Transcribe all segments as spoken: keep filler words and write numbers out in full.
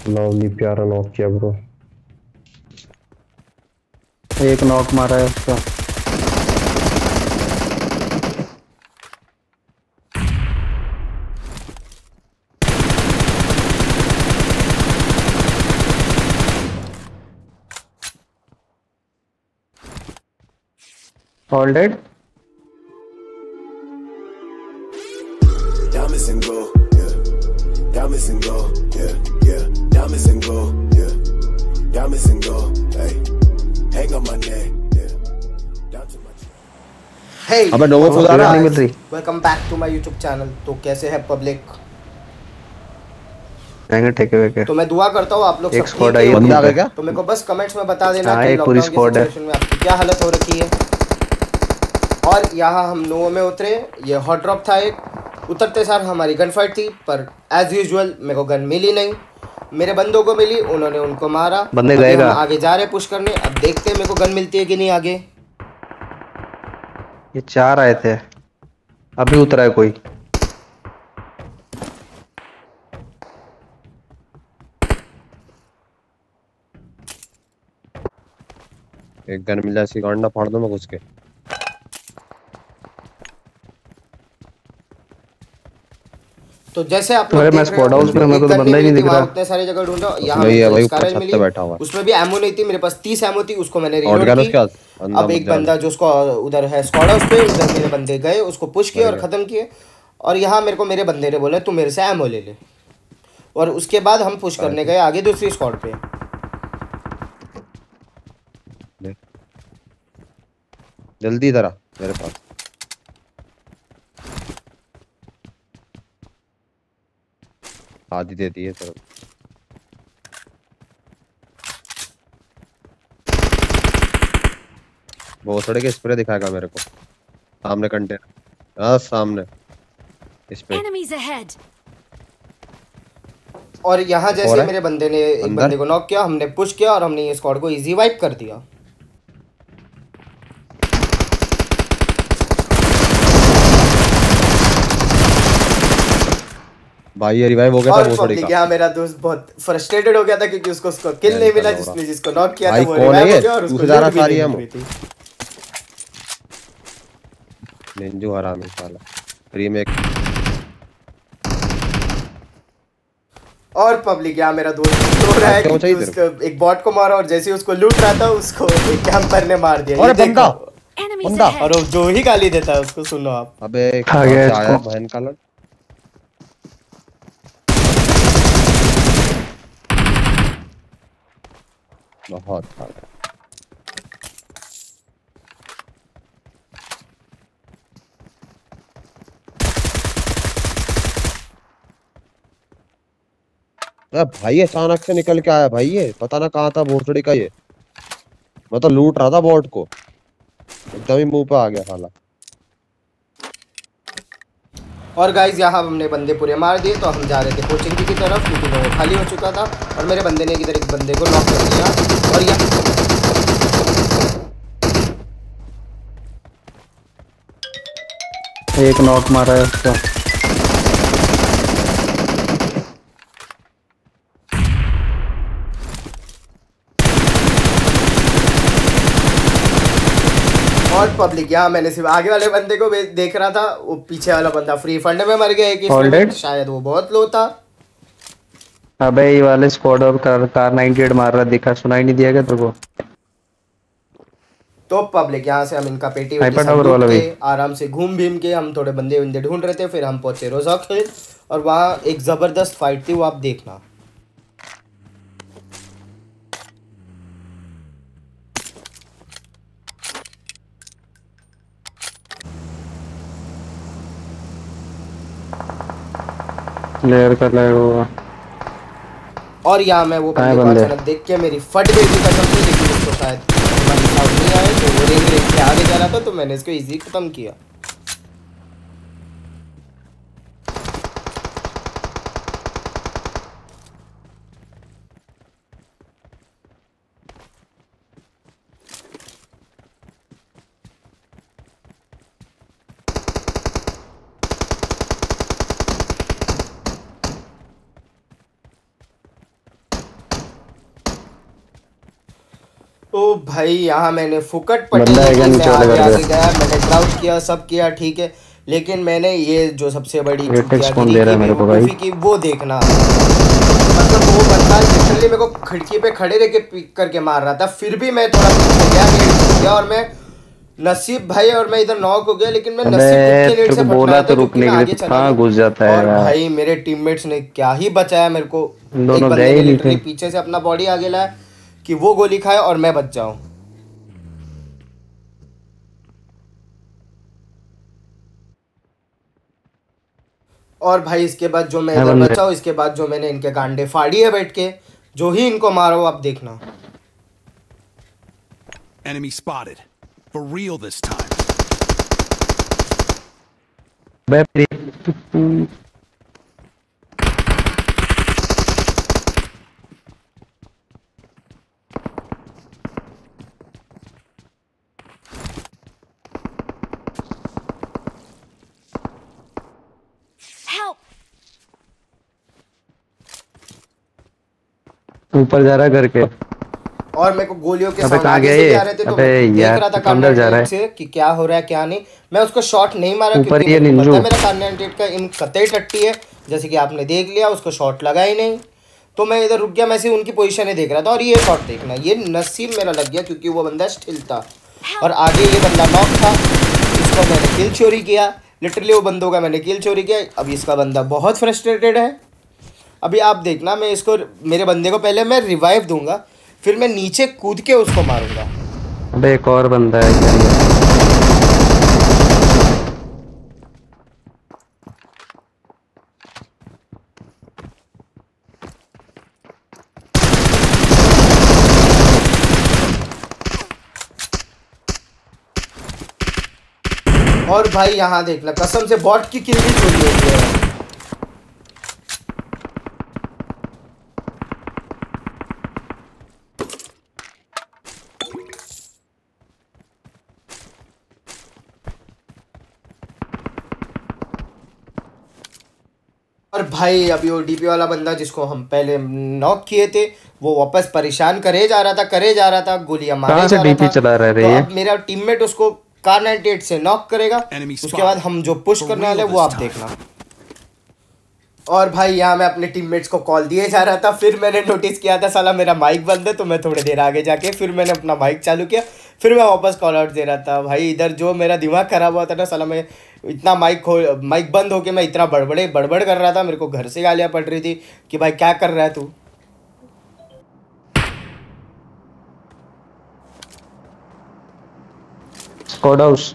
Lovely प्यारा knock किया bro. एक नॉक मारा है उसका। All dead. Diamonds and gold, yeah. Diamonds and gold, yeah, yeah. Diamonds and gold, yeah. Diamonds and gold, hey. Hang on my neck, yeah. Down to my chest. Hey, अबे नोवो खुद आ रहा नहीं मिल रही। Welcome back to my YouTube channel. तो कैसे है पब्लिक? आएंगे ठेके वेके। तो मैं दुआ करता हूँ आप लोग एक सब स्क्वाड ठीक आई ही बंदा आ होंगे। गया क्या? तो मेरे को बस कमेंट्स में बता देना हाँ, कि एक पूरी लॉकडाउन की स्क्वाड है। सिचुएशन में आपकी क्या हालत हो रखी है। और यहाँ हम नोवो में उतरे, ये हॉट ड्रॉप था एक। उतरते सार हमारी गन फाइट थी, पर एज यूजुअल मेरे को गन मिली नहीं। मेरे बंदों को मिली, उन्होंने उनको मारा। बंदे अभी गएगा। हम आगे जा रहे पुश करने, अब देखते हैं मेरे को गन मिलती है कि नहीं आगे। ये चार आए थे, अभी उतरा है कोई। एक गन मिला सी गांडा फाड़ दो मैं घुस के। तो जैसे आप लोग अरे मैं देख रहे स्क्वाड हाउस में, मेरे को तो बंदा ही नहीं दिख रहा। उतने सारी जगह ढूंढा, यहाँ नहीं है भाई, मेरे को ऊपर स्कारज छत मिली। पे बैठा हुआ है। उसमें भी एमो नहीं थी, मेरे पास तीस एमो थी, उसको मैंने और रिलोड गन की। उसके हाथ अंदर अब मत एक जाना। बंदा जो उसको उधर है स्क्वाड हाउस पे, उधर मेरे बंदे गए, उसको पुश किया और खत्म किए। और यहाँ मेरे को मेरे बंदे ने बोला तू मेरे से एमो ले ले। और उसके बाद हम पुश करने गए आगे दूसरी स्क्वाड पे। जल्दी इधर आ मेरे पास। आधी दे दी है सर। वो सड़क के स्प्रे दिखाएगा मेरे को सामने कंटेनर। हाँ सामने इस पे। Enemies ahead. और यहाँ और जैसे है? मेरे बंदे ने एक अंदर? बंदे को नॉक किया, हमने पुश किया और हमने ये स्क्वाड को इजी वाइप कर दिया। भाई ये रिवाइव हो गया था और वो सड़क पब्लिक का। यहाँ मेरा दोस्त बहुत फ्रस्ट्रेटेड हो गया था क्योंकि उसको उसको किल नहीं मिला, जिसने जिसको नॉक किया था भाई वो कौन है रिवाइव ये? हो गया और उसको दूसरे जा रहा लूट भी सारी नहीं है मिल वो। रही थी। निंजू हरामी साला फ्री में। और पब्लिक यहाँ मेरा दोस्त रो रहा है क्यों क्योंकि चाहिए तेरे उसको एक बॉट को मारा और जैसे ही उसको लूट रहा था उसको एक कैंपर ने मार दिया। अरे ये देखो। बंदा Enemies बंदा ahead. और वो जो ही गाली देता है उसको सुनो आप। अबे आ गया कहाँ से आया इसको। बहन का लड़। बहुत सारा। अरे भाई अचानक से निकल के आया भाई, ये पता ना कहाँ था भोसड़ी का ये। मैं तो लूट रहा था बॉट को, एकदम ही मुंह पे आ गया साला। और गाइज यहाँ हमने बंदे पूरे मार दिए, तो हम जा रहे थे पोचिंकी की तरफ क्योंकि वो खाली हो चुका था। और मेरे बंदे ने इधर एक बंदे को नॉक कर दिया। और यहाँ एक नॉक मारा है उसका। और पब्लिक यहाँ मैंने सिर्फ आगे वाले बंदे को बे- देख रहा था, वो पीछे वाला बंदा फ्री फंड में मर गया एक All इसमें, dead? शायद वो बहुत लो था। अबे ये वाले स्क्वाड और कार कार नाइंटी एट मार रहा दिखा, सुनाई नहीं दिया क्या तेरे को? तो पब्लिक यहाँ से हम इनका पेटी वेटी हाइपर सब टावर लूट वाला के भी। आराम से घूम भीम के हम थोड़े बंदे बंदे ढूंढ रहे थे। फिर हम पहुंचे रोजा खेल और वहाँ एक जबरदस्त फाइट थी, वो आप देखना। प्लेयर का लैग होगा। और यहाँ मैं वो कहाँ बंदे है को बंदे? अचानक देख के मेरी फट गई थी कसम से, लेकिन उसको शायद हमारी साउंड नहीं आए, तो वो रेंग रेंग के आगे जा रहा था, तो मैंने इसको इजी खत्म किया। ओ भाई यहाँ मैंने फुकट पट्टी बंदा है क्या की, मैं नीचे वाले आगे घर आगे पे? गया, मैंने ड्राउट किया, सब किया ठीक है, लेकिन मैंने ये जो सबसे बड़ी ये टेक्स्ट कौन चूतियागिरी दे रहा की, है मेरे को भाई? बेवकूफ़ी की, वो देखना। मतलब वो बंदा लिटरली मेरे को खिड़की पे खड़े रह के पिक करके मार रहा था, फिर भी मैं थोड़ा पीछे गया, नेट घुस गया और मैं नसीब भाई, और मैं इधर नॉक हो गया, लेकिन मैं अबे नसीब खुद के नेट तेरे से को बोला फटनाया था तो क्योंकि रुकने मैं के लिए, आगे तो चला कहाँ गया। घुस जाता है और यार? भाई मेरे टीममेट्स ने क्या ही बचाया मेरे को, इन एक दोनों बंदे गए ने ही नहीं लिटरली थे। पीछे से अपना बॉडी आगे लाया कि वो गोली खाए और मैं बच जाऊं। और भाई इसके बाद जो मैं है इधर बंदे। बचा हूँ, इसके बाद जो मैंने इनके गांडे फाड़ी है बैठ के, जो ही इनको मारो आप देखना। Enemy spotted. For real this time. बे तेरी- Help! ऊपर जा रहा है करके। और मेरे को गोलियों के अबे साउंड कहाँ आगे गया से भी ये? आ रहे थे, तो अबे मैं देख यार, रहा था तू अंदर जा रहा कार्नेट है। से कि क्या हो रहा है क्या नहीं। मैं उसको शॉट नहीं मारा ऊपर क्योंकि ये मेरे को निंजू। पता है मेरा कार्नेट का इन कतई टट्टी है, जैसे कि आपने देख लिया, उसको शॉट लगा ही नहीं। तो मैं इधर रुक गया, मैं सिर्फ उनकी पोजीशन ही देख रहा था। और ये शॉट देखना, ये नसीब मेरा लग गया क्योंकि वो बंदा स्टिल था और आगे ये बंदा नॉक था। इसको मैंने किल चोरी किया, लिटरली वो बंदों का मैंने किल चोरी किया। अभी इसका बंदा बहुत फ्रस्ट्रेटेड है। अभी आप देखना, मैं इसको, मेरे बंदे को पहले मैं रिवाइव दूंगा, फिर मैं नीचे कूद के उसको मारूंगा। अबे एक और बंदा है क्या ये? और भाई यहाँ देखना, कसम से बॉट की किल भी चोरी होती है। और भाई अभी वो डीपी वाला बंदा जिसको हम पहले नॉक किए थे, वो वापस परेशान करे जा रहा था करे जा रहा था गोलियां मारे कहाँ से जा रहा डीपी था। चला रहा है रे तो ये? अब मेरा टीममेट उसको कार नाइंटी एट से नॉक करेगा, Enemy उसके बाद हम जो पुश For करने वाले real वो आप this time. देखना। और भाई यहाँ मैं अपने टीममेट्स को कॉल दिए जा रहा था, फिर मैंने नोटिस किया था साला मेरा माइक बंद है, तो मैं थोड़ी देर आगे जाके फिर मैंने अपना माइक चालू किया, फिर मैं वापस कॉल आउट दे रहा था। भाई इधर जो मेरा दिमाग खराब हुआ था ना साला, मैं इतना माइक खो माइक बंद होके मैं इतना बड़बड़े बड़बड़ कर रहा था, मेरे को घर से गालियाँ पड़ रही थी कि भाई क्या कर रहा है तू। Squad house.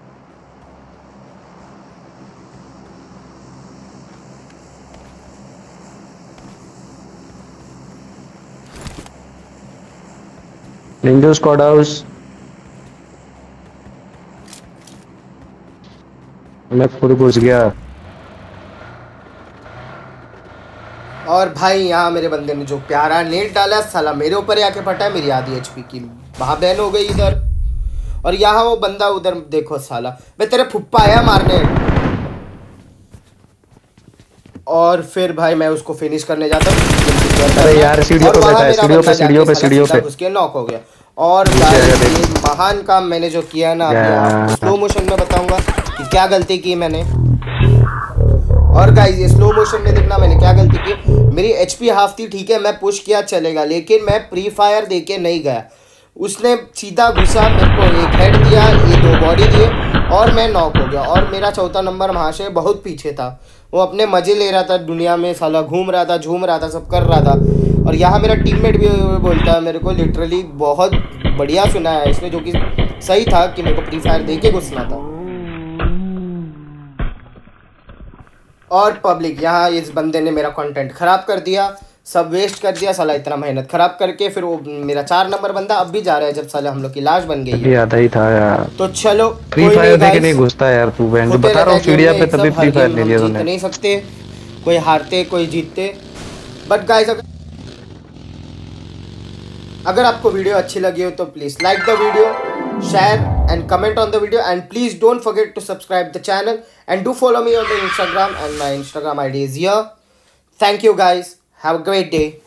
निंजो स्क्वाड हाउस। मैं खुद घुस गया। और भाई यहाँ मेरे बंदे ने जो प्यारा नेट डाला साला मेरे ऊपर ही आके फटा है, मेरी आधी एचपी की वहाँ बैन हो गई इधर। और यहाँ वो बंदा उधर देखो साला, मैं तेरे फुप्पा आया मारने, और फिर भाई मैं उसको फिनिश करने जाता हूँ। अरे यार सीढ़ियों पे बैठा है, सीढ़ियों पे सीढ़ियों पे सीढ़ियों पे उसके नॉक हो गया। और भाई ये महान काम मैंने जो किया ना, अभी आपको स्लो मोशन में बताऊंगा कि क्या गलती की मैंने। और गाइस ये स्लो मोशन में देखना मैंने क्या गलती की। मेरी एचपी हाफ थी, ठीक है, मैं पुश किया चलेगा, लेकिन मैं प्री फायर देके नहीं गया। उसने सीधा घुसा, मेरे को एक हेड दिया, ये दो बॉडी दिए और मैं नॉक हो गया। और मेरा चौथा नंबर वहाँ से बहुत पीछे था, वो अपने मज़े ले रहा था दुनिया में साला, घूम रहा था, झूम रहा था, सब कर रहा था। और यहाँ मेरा टीममेट भी बोलता है मेरे को, लिटरली बहुत बढ़िया सुना है इसने, जो कि सही था कि मेरे को प्री फायर दे के घुसना था। और पब्लिक यहाँ इस बंदे ने मेरा कंटेंट ख़राब कर दिया, सब वेस्ट कर दिया साला, इतना मेहनत ख़राब करके। फिर वो मेरा चार नंबर बंदा अब भी जा रहा है जब साला हम लोग की लाश बन गई है। याद ही था यार। तो चलो फ्री फायर देके नहीं घुसता यार तू, बहन बता रहा हूँ सीढ़िया पे तभी फ्री फायर ले लिया जीत तूने। नहीं सकते, कोई हारते कोई जीतते। बट गाइस अगर अगर आपको वीडियो अच्छी लगी हो तो please like the video, share and comment on the video, and please don't forget to subscribe the channel and do follow me on the Instagram, and my Instagram I D is here. Thank you guys, have a great day.